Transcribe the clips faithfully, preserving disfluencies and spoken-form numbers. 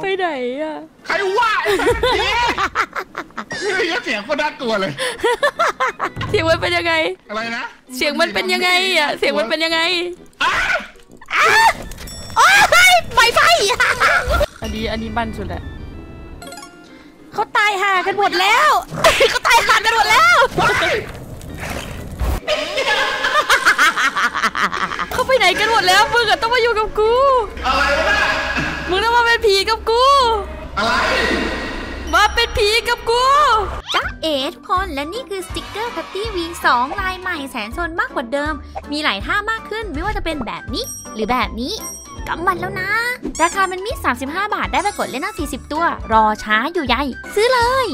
ไหนอะใครว่าเฮ้ยเสียงก็น่ากลัวเลยเสียงมันเป็นยังไงอะไรนะเสียงมันเป็นยังไงอะเสียงมันเป็นยังไงโอ้ยไฟไฟอันนี้อันนี้บันสุดแหละเขาตายห่ากันหมดแล้วเขาตายห่ากันหมดแล้วเขาไปไหนกันหมดแล้วมึงอะต้องมาอยู่กับกูอะไรวะมึงต้องมาเป็นผีกับกูอะไรมาเป็นผีกับกูจ๊ะเอ๋ทุกคนและนี่คือสติกเกอร์คัตตี้ วี สอง ลายใหม่แสนโซนมากกว่าเดิมมีหลายท่ามากขึ้นไม่ว่าจะเป็นแบบนี้หรือแบบนี้กำมันแล้วนะราคามันมีสามสิบห้าบาทได้ไปกดเล่นตั้งสี่สิบตัวรอช้าอยู่ใหญ่ซื้อเลย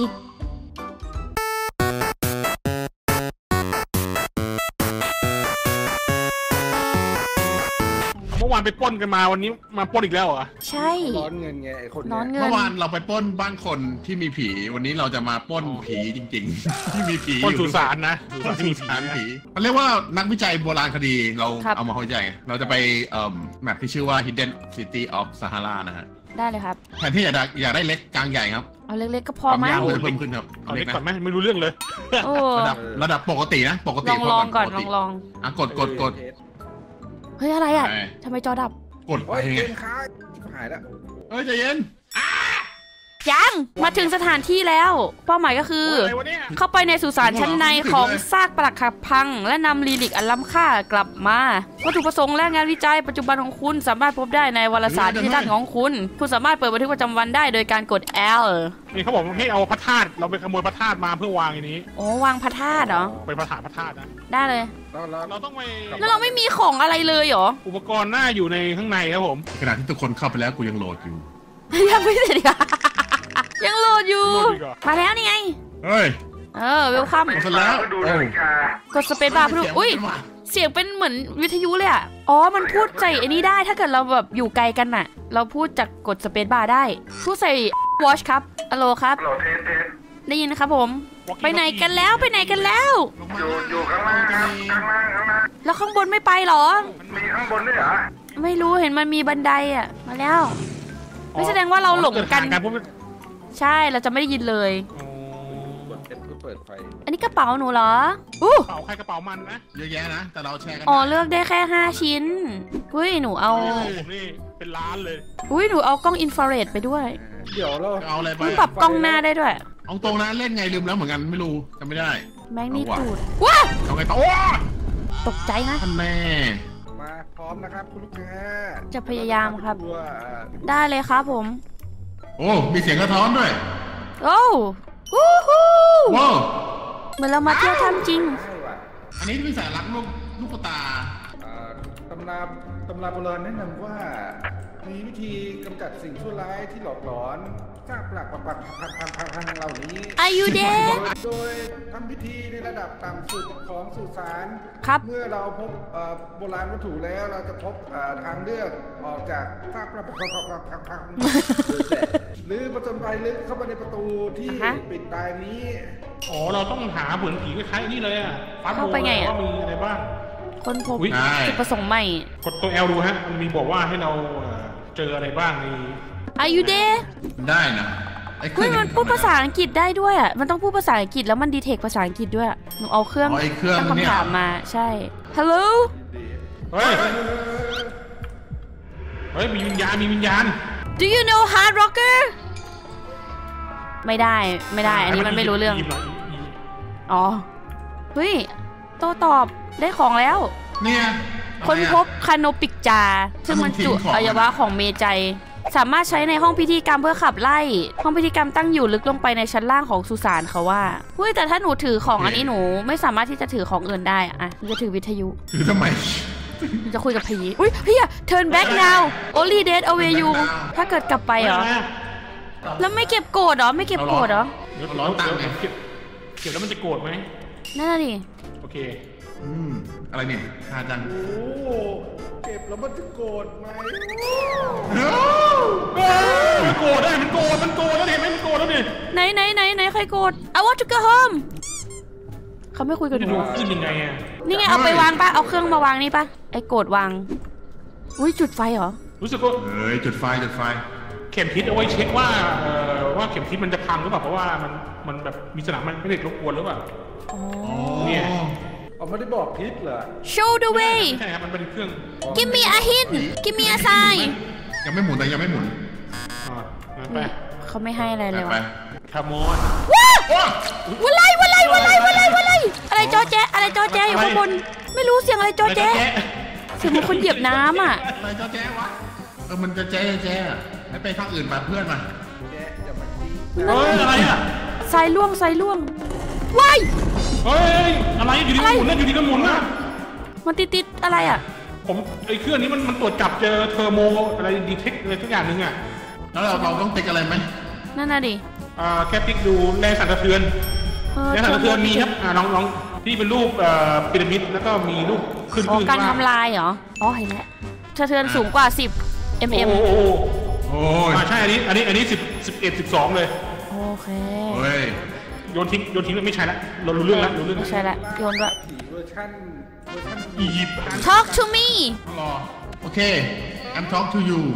เมื่อวานไปปล้นกันมาวันนี้มาปล้นอีกแล้วเหรอใช่ร้อนเงินไงไอ้คนร้อนเงินเมื่อวานเราไปปล้นบ้านคนที่มีผีวันนี้เราจะมาปล้นผีจริงๆที่มีผีปล้นสุสานนะปล้นสุสานผีมันเรียกว่านักวิจัยโบราณคดีเราเอามาวิจัยเราจะไปเอ่อแมปที่ชื่อว่า Hidden City of Sahara นะฮะได้เลยครับแผนที่อยากได้อยากได้เล็กกลางใหญ่ครับเอาเล็กๆก็พอไหมความยาวมันจะเพิ่มขึ้นครับเอาเล็กก่อนไหมไม่รู้เรื่องเลยระดับระดับปกตินะปกติลองลองก่อนลองลองอ่ะกดกดกดเฮ้ยอะไรอ่ะทำไมจอดับกดไปไงหายแล้วเฮ้ยใจเย็นยังมาถึงสถานที่แล้วเป้าหมายก็คือเข้าไปในสุสานชั้นในของซากปรักหักพังและนำรีลิกอันล้ำค่ากลับมาวัตถุประสงค์และงานวิจัยปัจจุบันของคุณสามารถพบได้ในวารสารที่ด้านของคุณคุณสามารถเปิดบันทึกประจำวันได้โดยการกด L นี่เขาบอกให้เอาพระธาตุเราไปขโมยพระธาตุมาเพื่อวางอย่างนี้โอ้วางพระธาตุเหรอไปพระธาตุพระธาตุนะได้เลยเราต้องไปแล้วเราไม่มีของอะไรเลยเหรออุปกรณ์น่าอยู่ในข้างในครับผมขณะที่ทุกคนเข้าไปแล้วกูยังโหลดอยู่ยังไม่เสร็จอ่ะยังโหลดอยู่มาแล้วนี่ไงเฮ้ยเออเวลคัมหมดแล้วกดสเปซบาร์เพื่ออุ้ยเสียงเป็นเหมือนวิทยุเลยอ่ะอ๋อมันพูดใส่ไอ้นี่ได้ถ้าเกิดเราแบบอยู่ไกลกันน่ะเราพูดจากกดสเปซบาร์ได้พูดใส่วอชครับอโลครับได้ยินนะครับผมไปไหนกันแล้วไปไหนกันแล้วอยู่อยู่ข้างล่างครับข้างล่างข้างล่างแล้วข้างบนไม่ไปหรอมีข้างบนด้วยเหรอไม่รู้เห็นมันมีบันไดอ่ะมาแล้วไม่แสดงว่าเราหลงกันใช่เราจะไม่ได้ยินเลยอันนี้กระเป๋าหนูเหรออู้กระเป๋าใครกระเป๋ามันนะเยอะแยะนะแต่เราแชร์กันอ๋อเลือกได้แค่ห้าชิ้นอุ้ยหนูเอาผมนี่เป็นล้านเลยอุ้ยหนูเอากล้องอินฟราเรดไปด้วยเดี๋ยวเราเอาอะไรไปปรับกล้องหน้าได้ด้วยเอาตรงนะเล่นไงลืมแล้วเหมือนกันไม่รู้จำไม่ได้แมกนีทูดว้าเอาไงต่อตกใจนะท่านแม่มาพร้อมนะครับคุณลูกค้าจะพยายามครับได้เลยครับผมโอ้มีเสียงกระท้อนด้วยโอ้ฮู้ฮู้ว้าวเหมือนเรามาเที่ยวถ้ำจริงอันนี้เป็นสายลักลูกลูกตาตำราตำราโบราณแนะนำว่ามีวิธีกำจัดสิ่งชั่วร้ายที่หลอกหลอนซากปรักปักปักพังพังพังพังเหล่านี้อายุเดโดยทำพิธีในระดับต่ำสุดของสุสานครับเมื่อเราพบโบราณวัตถุแล้วเราจะพบทางเลือกออกจากซากปรักปักปักปักพังพังหรือประจนภัยลึกเข้าไปในประตูที่ปิดตายนี้อ๋อเราต้องหาเหมือนผีคล้ายๆนี่เลยอ่ะเข้าไปไงอ่ะว่ามีอะไรบ้างคนพบจุดประสงค์ใหม่กดตัว L ดูฮะมันมีบอกว่าให้เราเจออะไรบ้างในอายุเดได้นะเฮ้ยมันพูดภาษาอังกฤษได้ด้วยอ่ะมันต้องพูดภาษาอังกฤษแล้วมันดีเทคภาษาอังกฤษด้วยหนูเอาเครื่องตั้งคำถามมาใช่ Hello เฮ้ยเฮ้ยมีวิญญาณมีวิญญาณ Do you know hard rocker ไม่ได้ไม่ได้อันนี้มันไม่รู้เรื่องอ๋อเฮ้ยโต้ตอบได้ของแล้วเนี่ยค้นพบคาโนปิกจาซึ่งมันจุอวัยวะของเมจัยสามารถใช้ในห้องพิธีกรรมเพื่อขับไล่ห้องพิธีกรรมตั้งอยู่ลึกลงไปในชั้นล่างของสุสานเขาว่าเฮ้ยแต่ถ้าหนูถือของอันนี้หนูไม่สามารถที่จะถือของอื่นได้อะหนูจะถือวิทยุถือทำไมหนูจะคุยกับผีอุ้ยพี่อะ turn back now only dead away you ถ้าเกิดกลับไปเหรอแล้วไม่เก็บโกรธเหรอไม่เก็บโกรธเหรอร้อนตังค์เก็บเก็บแล้วมันจะโกรธไหมนั่นดิโอเคอืมอะไรเนี่ยฮาจังโอ้เก็บแล้วมันจะโกรธไหมมันโกรธได้มันโกรธมันโกรธแล้วเห็นไหมมันโกรธแล้วดิไหนไหนไหนไหนใครโกรธ I want to go home เขาไม่คุยกันดูขึ้นยังไงอ่ะนี่ไงเอาไปวางป่ะเอาเครื่องมาวางนี่ป่ะไอ้โกรธวางอุ้ยจุดไฟเหรอรู้สึกว่าเฮ้ยจุดไฟจุดไฟเข็มทิศเอาไว้เช็คว่าเอ่อว่าเข็มทิศมันจะพังหรือเปล่าเพราะว่ามันมันแบบมีสนามมันไม่ได้รบกวนหรือเปล่าเนี่ยเอาไม่ได้บอกทิศเหรอ show the way ใช่ครับมันเป็นเครื่อง give me a hint give me a sign ยังไม่หมุนแต่ยังไม่หมุนอ่าไปเขาไม่ให้อะไรเลยไปวะคามอนว้าววันไรวันไรวันไรวันไรวันไรอะไรจอแจ๊อะไรจอแจ๊อยู่ข้างบนไม่รู้เสียงอะไรจอแจ๊เสียงเหมือนคนเหยียบน้ำอ่ะอะไรเจ้าแจ๊วะเออมันจะแจ๊แจ๊ให้ไปข้างอื่นไปเพื่อนมาแกอย่ามาจี้เฮ้ยอะไรอ่ะสายล่วงสายล่วงว้ายเฮ้ยอะไรอยู่ดีก็หมุนนะอยู่ดีก็หมุนนะมันติดติดอะไรอ่ะผมไอ้เครื่องนี้มันมันตรวจจับเจอเทอร์โมอะไรดีเทคอะไรทุกอย่างนึงอ่ะแล้วเราเราต้องติ๊กอะไรไหมนั่นน่ะดิอ่าแค่ติ๊กดูแรงสั่นสะเทือนแรงสั่นสะเทือนมีครับอ่าลองลองที่เป็นรูปเอ่อพีระมิดแล้วก็มีรูปขึ้นอ๋อขึ้นการทำลายเหรออ๋อเห็นแล้วสะเทือนสูงกว่าสิบโอ้ mm โหโอ้ยอ่าใช่อันนี้อันนี้อันนี้สิบสิบเอ็ดสิบสองเลยโอเคเฮ้ยโยนทิ้งโยนทิ้งไม่ใช่ละเรารู้เรื่องละรู้เรื่องไม่ใช่ละโยนละผีเวอร์ชันเวอร์ชันอียิปต์ talk to me ต้องรอโอเค I'm talk to you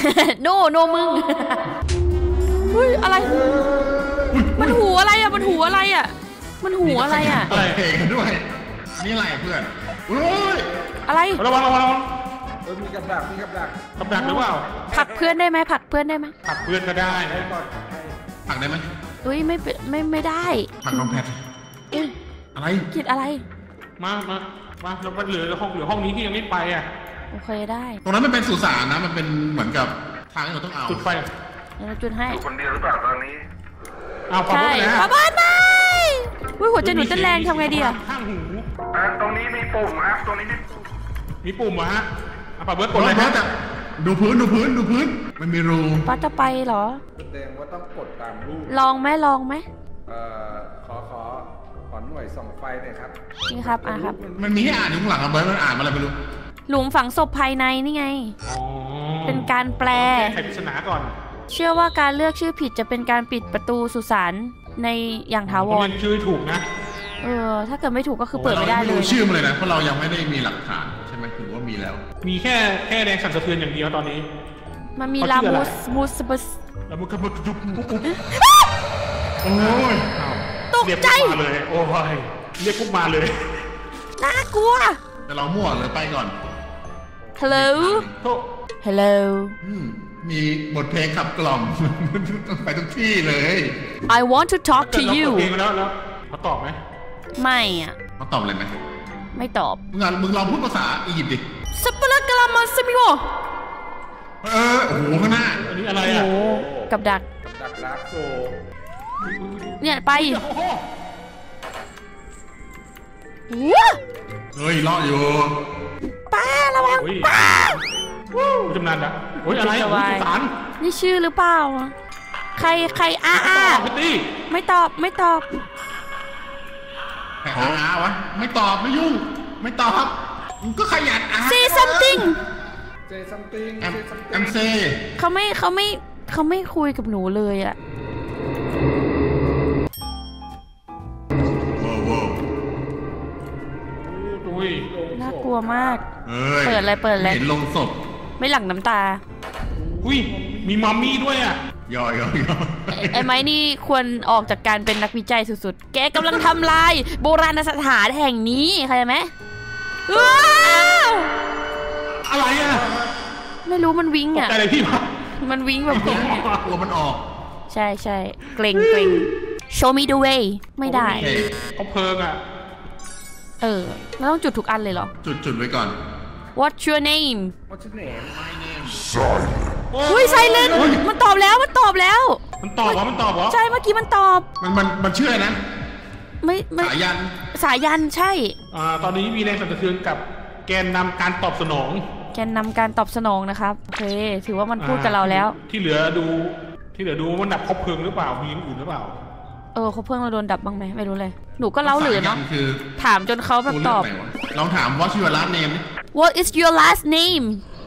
no no มึงเฮ้ยอะไรมันหูอะไรอ่ะมันหูอะไรอ่ะมันหูอะไรอ่ะเปิดเพลงกันด้วยนี่อะไรเพื่อนเฮ้ยอะไรระวังระวังระวังเออมีกับดักมีกับดักกำดักหรือเปล่าผลักเพื่อนได้ไหมผลักเพื่อนได้ไหมผักเพื่อนก็ได้นะก่อนใครผักได้ไหมอุ้ยไม่เป็นไม่ไม่ได้ผักน้องแพทเอ้ยอะไรคิดอะไรมามามาเราเหลือห้องเหลือห้องนี้ที่ยังไม่ไปอ่ะโอเคได้ตรงนั้นมันเป็นสุสานนะมันเป็นเหมือนกับทางที่เราต้องเอาจุดไฟเดี๋ยวเราจุดให้คนเดียวหรือเปล่าตอนนี้เอาความใช่รู้นะขอบ้านไปอุ้ยหัวใจหนูเต้นแรงทำไงดีอะข้างหูตรงนี้มีปุ่มครับตรงนี้มีมีปุ่มเหรอฮะเอาปะเบิร์ดกกดดเลเลย ยฮะแต่ดูพื้นดูพื้นดูพื้นมันมีรูป้าจะไปเหรอแสดงว่าต้องกดตามรูปลองไหมลองไหมเอ่อขอขอขอหน่วยส่องไฟหน่อยครับนี่ครับอ่ะครับมันมีให้อ่านอยู่ข้างหลังอะเบิร์ดมันอ่านมาอะไรไม่รู้หลุมฝังศพภายในนี่ไงอ๋อเป็นการแปลแก้ไขปริศนาก่อนเชื่อว่าการเลือกชื่อผิดจะเป็นการปิดประตูสุสานในอย่างถาวรเรียนชื่อถูกนะเออ ถ้าเกิดไม่ถูกก็คือเปิดไม่ได้ราเลไม่ยรู้ชื่อมันเลยนะเพราะเรายังไม่ได้มีหลักฐานใช่ไหมถือว่ามีแล้วมีแค่แค่แรงสั่นสะเทือนอย่างเดียวตอนนี้มันมีเขาลาชื่ออะไรมูสมูสบัสแล้วมันก็มาจุ๊บปุ๊บปุ๊บโอ้ยตกเรียกใจปุ๊บมาเลย โอ้ยเรียกปุ๊บมาเลยน่ากลัวแต่เรามั่วเลยไปก่อน Hello โทษ Hello อืมมีบทเพลงขับกล่อม ต้องไปทุกที่เลย I want to talk to เกิดเรา you เปิดเพลงมาแล้วแล้วเขาตอบไหมไม่อ่ะเขาตอบอะไรไหมไม่ตอบมึงอ่ะมึงลองพูดภาษาอียิปต์ดิสัปปะรดกะลามาซิมิโอเออโอ้โหข้างหน้าอันนี้อะไรโอ้อ่ะโหกับดักดักดาร์กโซเนี่ยไปโอ้โหว้าเฮ้ยรอดอยู่ป้าระวังโอ้ยป้าจำนานนะโอ้ยอะไรสบายสารนี่ชื่อหรือเปล่า ใครใครอาอาพิตตี้ไม่ตอบไม่ตอบแหมอาวะไม่ตอบไม่ยุ่ง ไม่ตอบมึงก็ขยันอ่ะ say something เจซัมติงแอมเจซัมติแอมงเซเขาไม่เขาไม่เขาไม่คุยกับหนูเลยอะโว้โว้อุ้ยน่ากลัวมากเฮ้ยเปิดอะไรเปิดอะไรเห็นลงศพไม่หลั่งน้ำตาอุ้ยมีมัมมี่ด้วยอ่ะย่อยย่อยย่อยไอ้ไม้นี่ควรออกจากการเป็นนักวิจัยสุดๆ แกกำลังทำลายโบราณสถานแห่งนี้เข้าใจไหมว้าวอะไรอ่ะไม่รู้มันวิ้งตกอ่ะใจอะไรพี่มามันวิ้งแบบวิ้งอะกลัวมันออกใช่ใช่เกรงเกรง show me the way ไม่ได้โอเคเขาเพลิงอ่ะเออแล้วต้องจุดทุกอันเลยเหรอจุดจุดไว้ก่อน What's your name วอชเนมเฮ้ยไซเลนมันตอบแล้วมันตอบแล้วมันตอบวะมันตอบวะใช่เมื่อกี้มันตอบมันมันมันเชื่อนะไม่ไม่สายันสายันใช่อ่าตอนนี้มีแรงสั่นสะเทือนกับแกนนำการตอบสนองแกนนำการตอบสนองนะครับโอเคถือว่ามันพูดกับเราแล้วที่เหลือดูที่เหลือดูว่ามันดับคบเพลิงหรือเปล่ามีอย่างอื่นหรือเปล่าเออเขาเพิ่งเราโดนดับบ้างไหมไม่รู้เลยหนูก็เล่าหลือเนาะสยคือถามจนเขาแบบกูตเลืออบ กไหนวะลองถาม What's your last name ดิ What is your last name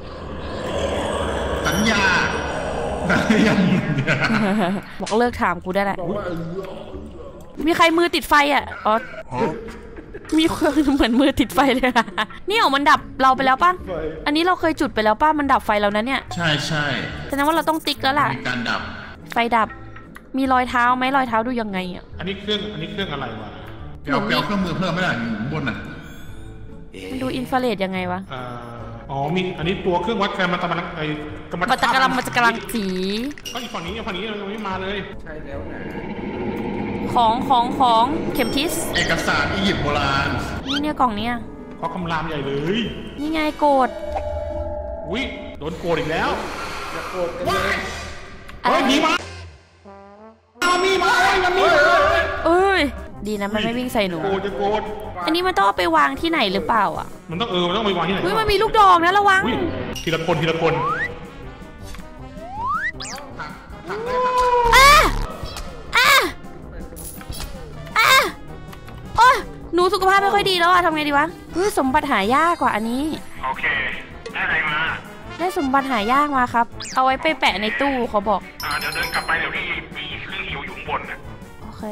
สัญญาสัญญาบอกเลิกถามกูได้แหละบอกว่าเออมีใครมือติดไฟอ่ะอ๋อมีคนเหมือนมือติดไฟเลยอะนี่ออกมันดับเราไปแล้วป่ะอันนี้เราเคยจุดไปแล้วป่ะมันดับไฟเรานะเนี่ยใช่ใช่แสดงว่าเราต้องติ๊กแล้วล่ะมีการดับไฟดับมีรอยเท้าไหมรอยเท้าดูยังไงอ่ะอันนี้เครื่องอันนี้เครื่องอะไรวะเปียวเปียวเครื่องมือเพิ่มไม่ได้บนน่ะมันดูอินฟราเรดยังไงวะอ๋อมีอันนี้ตัวเครื่องวัดการมันตะมันไอ้กำมันจะกำลังมันจะกำลังสีก็อีกฝั่งนี้ฝั่งนี้ยังไม่มาเลยใช่แล้วนะของของของเข็มทิศเอกสารอียิปต์โบราณนี่เนี่ยกล่องเนี้ยเขาคำรามใหญ่เลยนี่ไงโกรธอุ้ยโดนโกรธอีกแล้วอย่าโกรธกันเลยเฮ้ยมีมามีมาเอ้ยมันมีเอ้ยดีนะมันไม่วิ่งใส่หนูโกรธจะโกรธอันนี้มันต้องเอาไปวางที่ไหนหรือเปล่าอ่ะมันต้องเออมันต้องไปวางที่ไหนเฮ้ยมันมีลูกดอกนะระวังทีละคนทีละคนอ่ะอ่ะอ่ะโอ้หนูสุขภาพไม่ค่อยดีแล้วอะทำไงดีวะเฮ้ยสมบัติหายากกว่าอันนี้โอเคได้อะไรมาได้สมบัติหายากมาครับเอาไว้ไปแปะในตู้เขาบอกอ่าเดี๋ยวเดินกลับไปเดี๋ยวพี่มีเครื่องหิวอยู่บนนะโอเค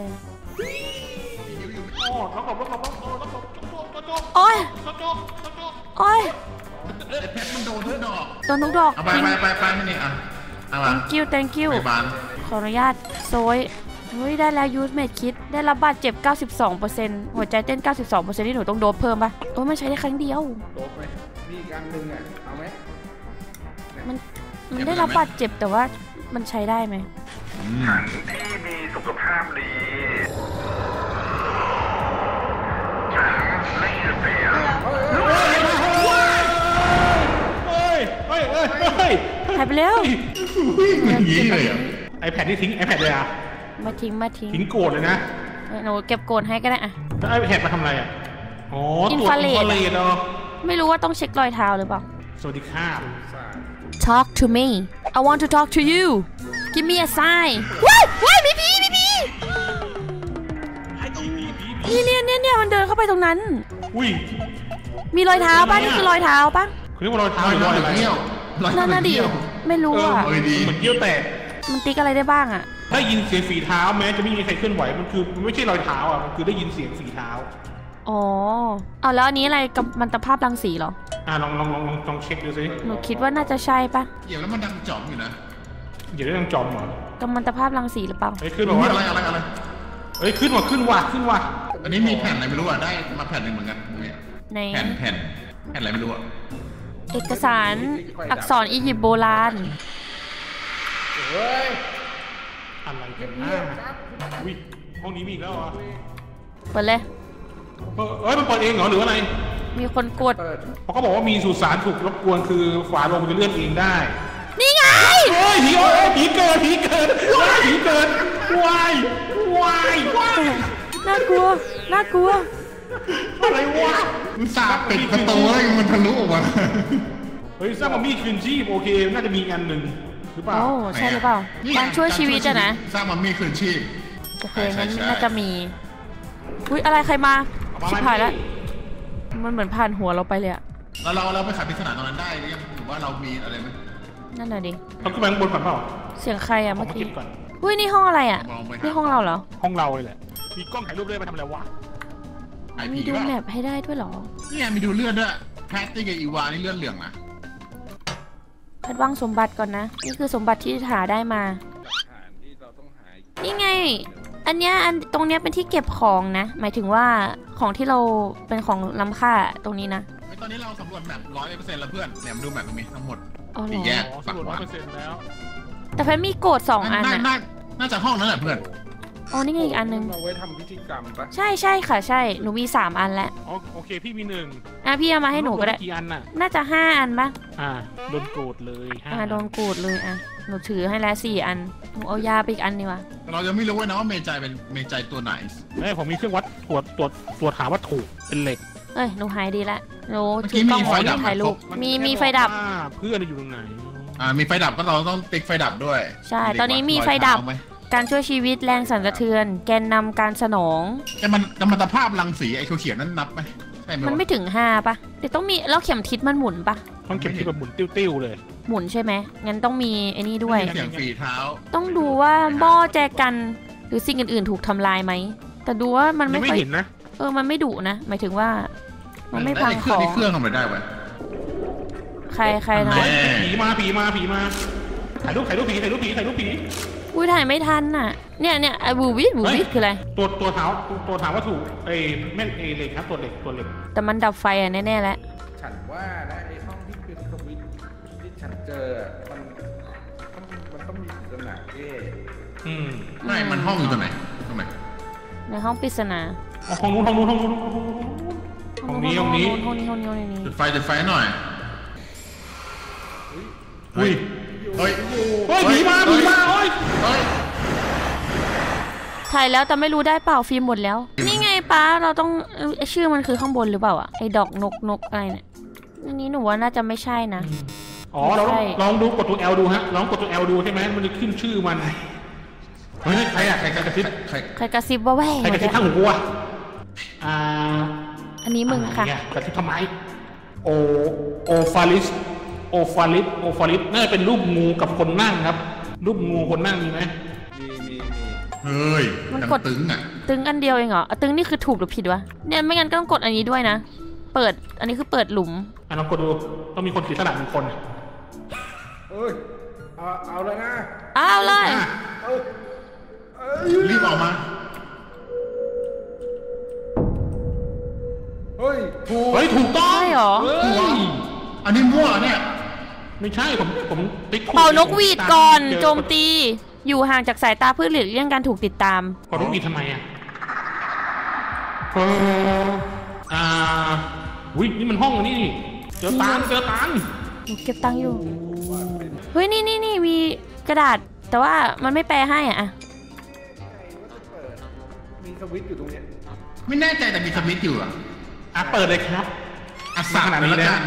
โอ้แล้วก็แล้วก็แล้วก็แล้วก็โอ้ยโอ้ยเพชรมันโดนทุกดอกโดนทุกดอกไปไปไปไปนี่อ่ะ thank you thank you ขออนุญาตโซยเฮ้ยได้แล้วยูสเมดคิดได้รับบาดเจ็บ เก้าสิบสองเปอร์เซ็นต์ หัวใจเต้น เก้าสิบสองเปอร์เซ็นต์ ที่หนูต้องโดบเพิ่มป่ะโอ้มันใช้ได้ครั้งเดียวโดบไหมมีอีกอันหนึ่งอ่ะเอาไหมมันมันได้รับบาดเจ็บแต่ว่ามันใช้ได้ไหมฉันที่มีสุขภาพดีฉันไม่เสียเฮ้ยเฮ้ยเฮ้ยเฮ้ยหายไปแล้วอย่างนี้เลยอ่ะไอแพดนี่ทิ้งไอแพดเลยอ่ะมาทิ้งมาทิ้งทิ้งโกรธเลยนะหนูเก็บโกรธให้ก็ได้อะแล้วไอแพดมาทำอะไรอ่ะอ๋ออินฟราเรดเนาะไม่รู้ว่าต้องเช็ครอยเท้าหรือเปล่าสวัสดีค่ะ Talk to me I want to talk to you Give me a sign ว้ายว้ายมีผีมีผีนี่เนี่ยเนี่ยเนี่ยมันเดินเข้าไปตรงนั้นอุ้ยมีรอยเท้าป่ะนี่คือรอยเท้าป่ะคือรอยเท้าหรือรอยอะไรนั่นน่ะดิไม่รู้อ่ะเหมือนเกี้ยวแตกมันติ๊กอะไรได้บ้างอ่ะได้ยินเสียงฝีเท้าแม้จะไม่มีใครเคลื่อนไหวมันคือมันไม่ใช่รอยเท้าอ่ะมันคือได้ยินเสียงฝีเท้าอ๋อเอาแล้วอันนี้อะไรกับมันตภาพรังสีเหรออ่าลองลองลองลองเช็คดูสิหนูคิดว่าน่าจะใช่ป่ะเดี๋ยวแล้วมันดังจอมอยู่นะเดี๋ยวได้ดังจอมเหรอกับมันตภาพรังสีหรือเปล่าเฮ้ยขึ้นว่าอะไรอะไรอะไรเฮ้ยขึ้นว่ะขึ้นว่ะขึ้นว่ะอันนี้มีแผ่นอะไรไม่รู้อ่ะได้มาแผ่นหนึ่งเหมือนกันแผ่นแผ่นแผ่นอะไรไม่รู้อ่ะเอกสารอักษรอียิปต์โบราณเฮ้ยอะไรกันอ่ะวิห้องนี้มีอีกแล้วเหรอเปิดเลยเอ้ยมันเปิดเองเหรอหรืออะไรมีคนกดเพราะเขาบอกว่ามีสุสานถูกรบกวนคือฝาโลงมันจะเลื่อนเองได้นี่ไงเฮ้ยผีโอ้ผีเกิดผีเกิดผีเกิดวายวายวายน่ากลัวน่ากลัวอะไรวะมันสาบปิดประตูแล้วมันทะลุออกมาเฮ้ยสร้างมามีคืนชีพโอเคน่าจะมีงานหนึ่งหรือเปล่าโอ้ใช่หรือเปล่าการช่วยชีวิตอะนะสร้างมามีคืนชีพโอเคงั้นน่าจะมีอุ้ยอะไรใครมาชิบหายแล้วมันเหมือนผ่านหัวเราไปเลยอะเราเราเราไปขับปริศนาตรงนั้นได้หรือยังหรือว่าเรามีอะไรไหมนั่นน่ะดิเขาขึ้นไปข้างบนก่อนเปล่าเสียงใครอะเมื่อกี้อุ้ยนี่ห้องอะไรอะนี่ห้องเราเหรอห้องเราเลยแหละมีกล้องถ่ายรูปด้วยมาทำอะไรวะมีดูแมพให้ได้ด้วยหรอนี่มีดูเลือดด้วยแพตตี้กับอีวานี่เลือดเหลืองนะคัดวางสมบัติก่อนนะนี่คือสมบัติที่หาได้มานี่ไงอันเนี้ยอันตรงเนี้ยเป็นที่เก็บของนะหมายถึงว่าของที่เราเป็นของล้ำค่าตรงนี้นะตอนนี้เราสำรวจแมปร้อยเปอร์เซ็นต์แล้วเพื่อนเนี่ยมาดูแมปตรงนี้ทั้งหมดสี่แยกสำรวจร้อยเปอร์เซ็นต์แล้วแต่แพนมีโกดสองอันน่ะน่าจะห้องนั้นแหละเพื่อนอ๋อนี่ไงอีกอันนึงเอาไว้ทำพิธีกรรมปะใช่ใช่ค่ะใช่หนูมีสามอันแล้วโอเคพี่มีหนึ่งอ่ะพี่เอามาให้หนูก็ได้กี่อันน่ะน่าจะห้าอันปะอ่าโดนโกรธเลยอ่าโดนโกรธเลยอ่ะหนูถือให้แล้วสี่อันหนูเอายาไปอีกอันนี่วะเราจะไม่รู้ว่านะว่าเมจัยเป็นเมจัยตัวไหนเอ้ผมมีเครื่องวัดตรวจตรวจตรวจหาวัตถุเป็นเหล็กเอ้ยหนูหายดีละหนูถือกล้องวงถ่ายรูปมีมีไฟดับเพื่อนอยู่ตรงไหนอ่ามีไฟดับก็เราต้องติ๊กไฟดับด้วยใช่ตอนนี้มีไฟดับการช่วยชีวิตแรงสั่นสะเทือนแกนนำการสนองแต่มันแต่มันตภาพรังสีไอ้เขียวๆนั้นนับไหมมันไม่ถึงห้าปะเดี๋ยวต้องมีแล้วเข็มทิศมันหมุนปะต้องเข็มทิศแบบหมุนติ้วๆเลยหมุนใช่ไหมงั้นต้องมีไอ้นี่ด้วยเสียงฝีเท้าต้องดูว่าหม้อแจกันหรือสิ่งอื่นๆถูกทำลายไหมแต่ดูว่ามันไม่ค่อยเห็นนะเออมันไม่ดุนะหมายถึงว่ามันไม่พังของเครื่องทำอะไรได้วะใครใครนะผีมาผีมาผีมาถ่ายรูปถ่ายรูปผีถ่ายรูปผีถ่ายรูปผีอุ้ยถ่ายไม่ทันน่ะเนี่ยเนี่ยไอ้บูวิสบูวิสคืออะไรตัวตัวเท้าตัวเท้าวัตถุไอ้แม่ไอ้เหล็กครับตัวเหล็กตัวเหล็กแต่มันดับไฟอ่ะแน่ๆแล้วฉันว่านะไอ้ห้องที่เป็นสวิตช์ที่ฉันเจอมันมันต้องมีปริศนาเอ๊ะอืมไม่มันห้องอยู่ตรงไหนตรงไหนในห้องปริศนาห้องนู้นห้องนู้นห้องนู้นห้องนี้ห้องนี้ห้องนี้ห้องนี้ห้องนี้จุดไฟจุดไฟหน่อยอุ้ยเฮ้ยเฮ้ยผีมาผีมาเฮ้ยถ่ายแล้วแต่ไม่รู้ได้เปล่าฟิล์มหมดแล้วนี่ไงป้าเราต้องชื่อมันคือข้างบนหรือเปล่าอะไอ้ดอกนกนกอะไรเนี่ยอันนี้หนูว่าน่าจะไม่ใช่นะอ๋อเราลองดูกดตัว L ดูฮะลองกดตัว L ดูใช่ไหมมันจะขึ้นชื่อมันเฮ้ยใครอะใครกระซิบใครใครกระซิบว่าแหวใครกระซิบข้างหูอะอ่าอันนี้มึงค่ะกระซิบทำไมโอโอฟาลิสโอฟาลิสโอฟาลิสน่าจะเป็นรูปงูกับคนนั่งครับรูปงูคนนั่งมีไหมมีมีมีเฮ้ยมันกดตึงอ่ะตึงอันเดียวเองเหรอตึงนี่คือถูกหรือผิดวะเนี่ยไม่งั้นก็ต้องกดอันนี้ด้วยนะเปิดอันนี้คือเปิดหลุมอ่ะลองกดดูต้องมีคนถือสลัดหนึ่งคนเอ้ยเอาเอาเลยนะเอาเลยรีบออกมาเฮ้ยถูกเฮ้ยถูกต้องใช่หรออันนี้มั่วเนี่ยไม่ใช่ผมผมติ๊กเป่านกหวีดก่อนโจมตีอยู่ห่างจากสายตาเพื่อหลีกเลี่ยงการถูกติดตามเป่านกหวีดทำไมอ่ะอ่าอุ้ยนี่มันห้องนี่เจอตังเจอตังเก็บตังอยู่เฮ้ยนี่นี่นี่มีกระดาษแต่ว่ามันไม่แปลให้อ่ะมีสวิตช์อยู่ตรงนี้ไม่แน่ใจแต่มีสวิตช์อยู่อ่ะอ่ะเปิดเลยครับอ่ะสั่งขนาดนี้นะ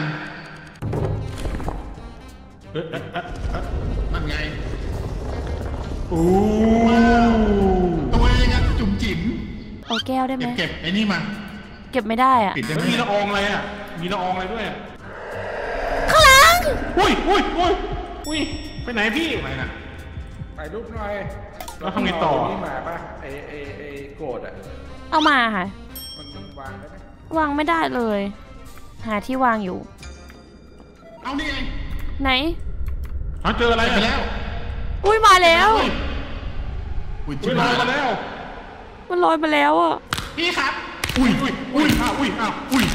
นั่นไงโอ้ตัวเองอะจุ่มจิ๋มเอาแก้วได้ไหมเก็บไอ้นี่มาเก็บไม่ได้อ่ะมีละอองอะไรอ่ะมีละอองอะไรด้วยข้างหลังอุ้ยอุ้ยอุ้ยอุ้ยไปไหนพี่ไปนะไปรูปหน่อยแล้วทำไงต่อนี่มาป่ะไอไอไอโกรธอ่ะเอามาค่ะมันวางได้ไหมวางไม่ได้เลยหาที่วางอยู่เอานี่ไงไหนเจออะไรไปแล้วอุ้ยมาแล้วอุ้ยลอยมาแล้วมันลอยมาแล้วอ่ะพี่ครับอุ้ยอุ้ยอุ้ยอ้าวอุ้ยอ้าวอุ้ย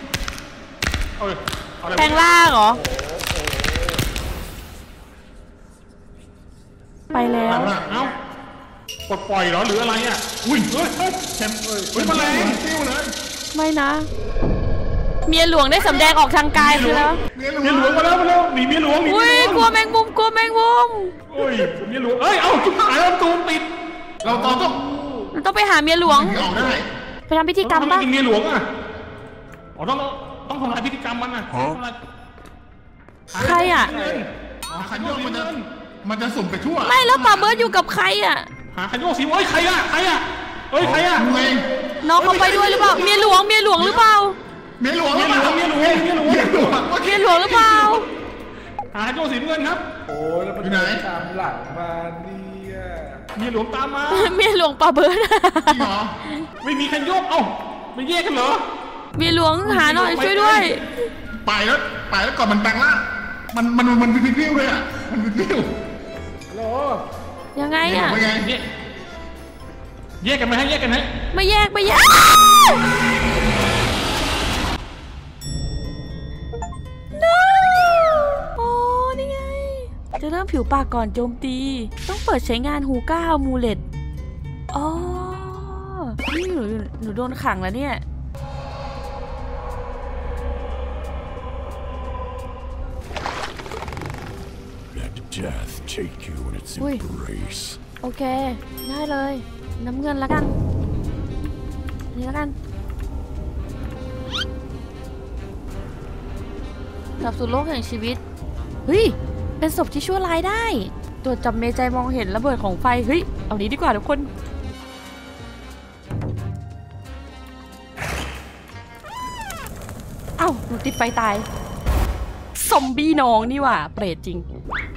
แปลงล่างเหรอไปแล้วเอ้าปลดปล่อยเหรอหรืออะไรอ่ะอุ้ยเฮ้ยเฮ้ยแชมป์เฮ้ยแมลงติ้วเลยไม่นะเมียหลวงได้สำแดงออกทางกายคือแล้วเมียหลวงมาแล้วมาแล้วหนีเมียหลวงหนีอุ้ยกลัวแมงมุมกลัวแมงมุมอุ้ยเมียหลวงเอ้ยเอ้าจุดหายแล้วตูนติดเราต้องเราต้องไปหาเมียหลวงไปทำพิธีกรรมป่ะเมียหลวงอ่ะอ๋อต้องต้องทำลายพิธีกรรมมันอ่ะใครอ่ะขันโยกมันจะมันจะสุ่มไปทั่วไม่แล้วป่าเบิร์ดอยู่กับใครอ่ะหาขันโยกสิเอ้ยใครอ่ะใครอ่ะเอ้ยใครอ่ะน้องเขาไปด้วยหรือเปล่าเมียหลวงเมียหลวงหรือเปล่าเมียหลวงเมียหลวงเมียหลวงเมียหลวงเมียหลวงเมียหลวงหรือเปล่าหาโยสีเงินครับโอ้ยแล้วมันไหนตามหลังมาเนี่ยเมียหลวงตามมาเมียหลวงป่าเบิร์ดไม่มีขันโยกเอ้าไม่แยกกันเหรอเมียหลวงหาหน่อยช่วยด้วยไปแล้วไปแล้วก่อนมันแปลงล่างมันมันมันวิววิวเลยอ่ะมันวิววิวฮัลโหลยังไงอ่ะแยกกันไหมให้แยกกันไหมไม่แยกไม่แยกโอ้นี่ไงจะเริ่มผิวปากก่อนโจมตีต้องเปิดใช้งานฮูก้ามูเลตอ๋อนี่หนูหนูโดนขังแล้วเนี่ยอุ้ยโอเคได้เลยน้ำเงินแล้วกันนี่แล้วกันกลับสู่โลกแห่งชีวิตเฮ้ยเป็นศพที่ชั่วร้ายได้ตรวจจับเมใจมองเห็นระเบิดของไฟเฮ้ยเอานี้ดีกว่าทุกคนเอ้าหนูติดไฟตายซอมบี้น้องนี่ว่ะเปรตจริง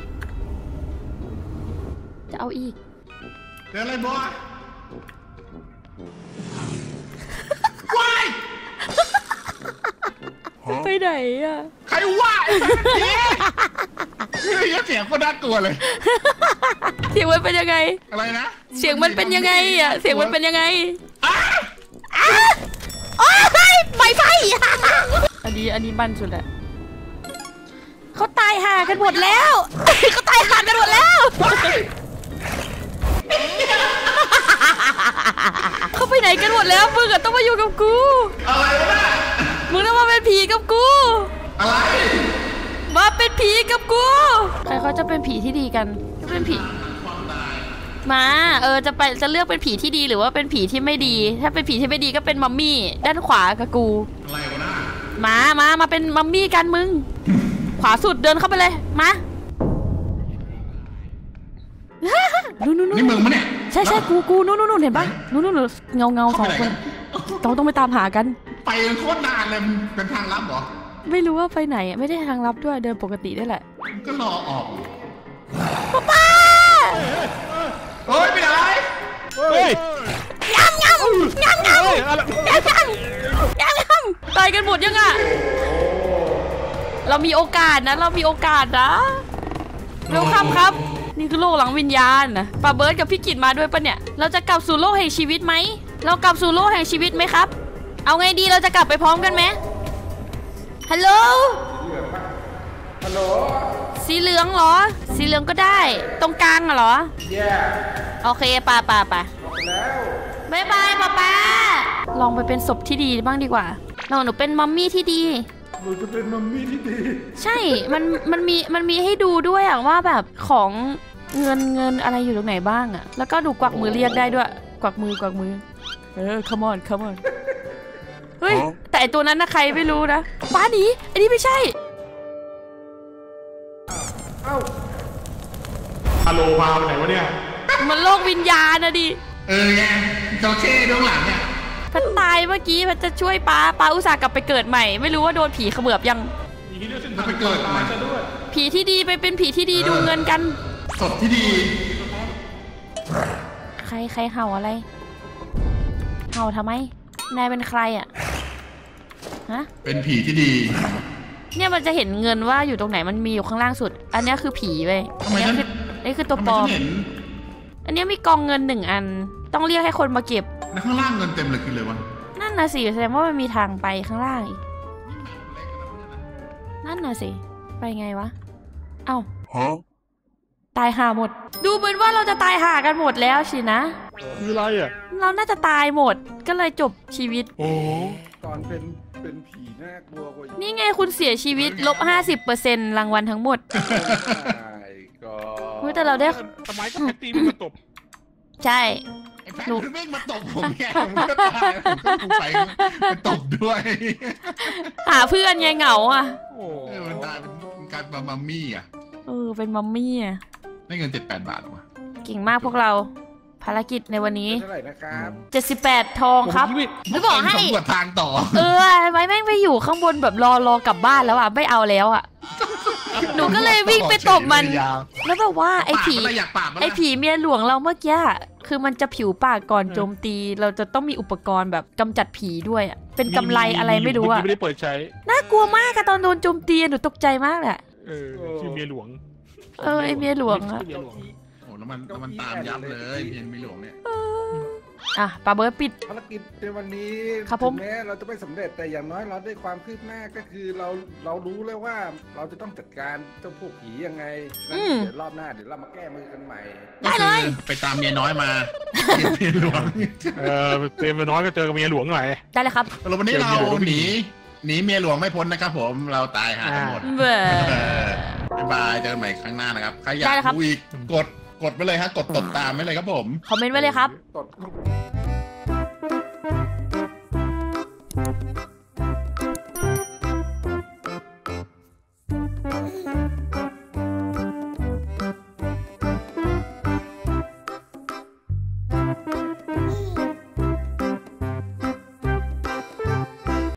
จะเอาอีกเจออะไรบอสไปไหนอ่ะใครว่าเฮ้ยเสียงก็น่ากลัวเลยเสียงมันเป็นยังไงอะไรนะเสียงมันเป็นยังไงอ่ะเสียงมันเป็นยังไงโอ้ยไฟไฟอันนี้อันนี้บันสุดแหละเขาตายห่ากันหมดแล้วเขาตายห่ากันหมดแล้วเขาไปไหนกันหมดแล้วมึงอะต้องมาอยู่กับกูอะไรวะมึงต้องมาเป็นผีกับกูอะไรมาเป็นผีกับกูใครเขาจะเป็นผีที่ดีกันจะเป็นผีมาเออจะไปจะเลือกเป็นผีที่ดีหรือว่าเป็นผีที่ไม่ดีถ้าเป็นผีที่ไม่ดีก็เป็นมัมมี่ด้านขวากับกูอะไรวะน่ะมามามาเป็นมัมมี่กันมึงขวาสุดเดินเข้าไปเลยมานู่นนู่นนี่มึงมั้ยเนี่ยใช่ใช่กูกูนู่นนู่นเห็นปะนู่นนู่นเงาเงาสองคนต้องต้องไปตามหากันไปโคตรนานเลยเป็นทางลับเหรอไม่รู้ว่าไปไหนไม่ได้ทางลับด้วยเดินปกติได้แหละก็รอออกป๊าป๊าเฮ้ยไปไหนเฮ้ยยำยำยำยำยำยำยำยำตายกันหมดยังอ่ะเรามีโอกาสนะเรามีโอกาสนะเร็วครับครับนี่คือโลกหลังวิญญาณนะป้าเบิร์ดกับพี่กิตมาด้วยปะเนี่ยเราจะกลับสู่โลกแห่งชีวิตไหมเรากลับสู่โลกแห่งชีวิตไหมครับเอาไงดีเราจะกลับไปพร้อมกันไหมฮัลโหลฮัลโหลสีเหลืองเหรอสีเหลืองก็ได้ตรงกลางเหรอ yeah. โอเคป่าป่าป่าบายบายป้าป้าลองไปเป็นศพที่ดีบ้างดีกว่าเราหนูเป็นมัมมี่ที่ดีหนูจะเป็นมัมมี่ที่ดีใช่มันมันมีมันมีให้ดูด้วยอะว่าแบบของเงินเงินอะไรอยู่ตรงไหนบ้างอะแล้วก็หนูกวักมือเรียกได้ด้วยกวักมือกวักมือเออ come on come on เฮ้ยแต่ตัวนั้นนะใครไม่รู้นะป้าหนีอันนี้ไม่ใช่เอ้าฮัลโหลมาไหนวะเนี่ยมันโลกวิญญาณนะดิเออไงจอเช่ด้านหลังเนี่ยพัดตายเมื่อกี้พัดจะช่วยป้าป้าอุตส่าห์กลับไปเกิดใหม่ไม่รู้ว่าโดนผีเขมือบยังไปเกิดใหม่ผีที่ดีไปเป็นผีที่ดีดูเงินกันศพที่ดีใครใครเห่าอะไรเห่าทำไมนายเป็นใครอ่ะฮะเป็นผีที่ดีเนี่ยมันจะเห็นเงินว่าอยู่ตรงไหนมันมีอยู่ข้างล่างสุดอันนี้คือผีเว้ยอันนี้คือนี่คือตัวปลอมอันนี้มีกองเงินหนึ่งอันต้องเรียกให้คนมาเก็บแล้วข้างล่างเงินเต็มเลยคือเลยวะนั่นน่ะสิแสดงว่ามันมีทางไปข้างล่างอีกนั่นน่ะสิไปไงวะเอ้าตายห่าหมดดูเหมือนว่าเราจะตายห่ากันหมดแล้วสินะคืออะไรอ่ะเราน่าจะตายหมดก็เลยจบชีวิตโอ้ตอนเป็นเป็นผีน่ากลัวกว่านี่ไงคุณเสียชีวิตลบห้าสิบเปอร์เซ็นต์รางวัลทั้งหมดก็แต่เราได้ทำไมก็แพตตี้ไม่มาตบใช่หนูไม่มาตบผมแกผมก็ตายผมก็ไปไปตบด้วยหาเพื่อนไงเหงาอ่ะโอ้มันตายเป็นการเป็นมัมมี่อ่ะเออเป็นมัมมี่อ่ะได้เงินเจ็ดแปดบาทวะเก่งมากพวกเราภารกิจในวันนี้เท่าไหร่นะครับเจ็ดสิบแปดทองครับไม่บอกให้สำรวจทางต่อเออไว้แม่งไปอยู่ข้างบนแบบรอรอกลับบ้านแล้วอ่ะไม่เอาแล้วอ่ะหนูก็เลยวิ่งไปตบมันแล้วแบบว่าไอ้ผีไอ้ผีเมียหลวงเราเมื่อกี้คือมันจะผิวปากก่อนโจมตีเราจะต้องมีอุปกรณ์แบบกำจัดผีด้วยอ่ะเป็นกำไรอะไรไม่รู้อ่ะไม่ได้เปิดใช้น่ากลัวมากอะตอนโดนโจมตีหนูตกใจมากแหละเออชื่อเมียหลวงเออไอเมียหลวงอะโอ้แล้วมันมันตามยับเลยเมียเมียหลวงเนี่ยอ่ะป้าเบิร์ดปิดภารกิจในวันนี้ครับผมแม้เราจะไม่สำเร็จแต่อย่างน้อยเราได้ความคืบหน้าก็คือเราเรารู้แล้วว่าเราจะต้องจัดการเจ้าพวกผียังไงเดี๋ยวรอบหน้าเดี๋ยวเรามาแก้มือกันใหม่ได้เลยไปตามเมียน้อยมาเมียหลวงเออเมียน้อยก็เจอกับเมียหลวงหน่อยได้เลยครับเราวันนี้เราหนีหนีเมียหลวงไม่พ้นนะครับผมเราตายหาหมดเบ้อบ๊ายบายเจอกันใหม่ครั้งหน้านะครับใครอยากดูอีกกดกดไปเลยฮะกดตดตามไปเลยครับผมคอมเมนต์ไว้เลยครับ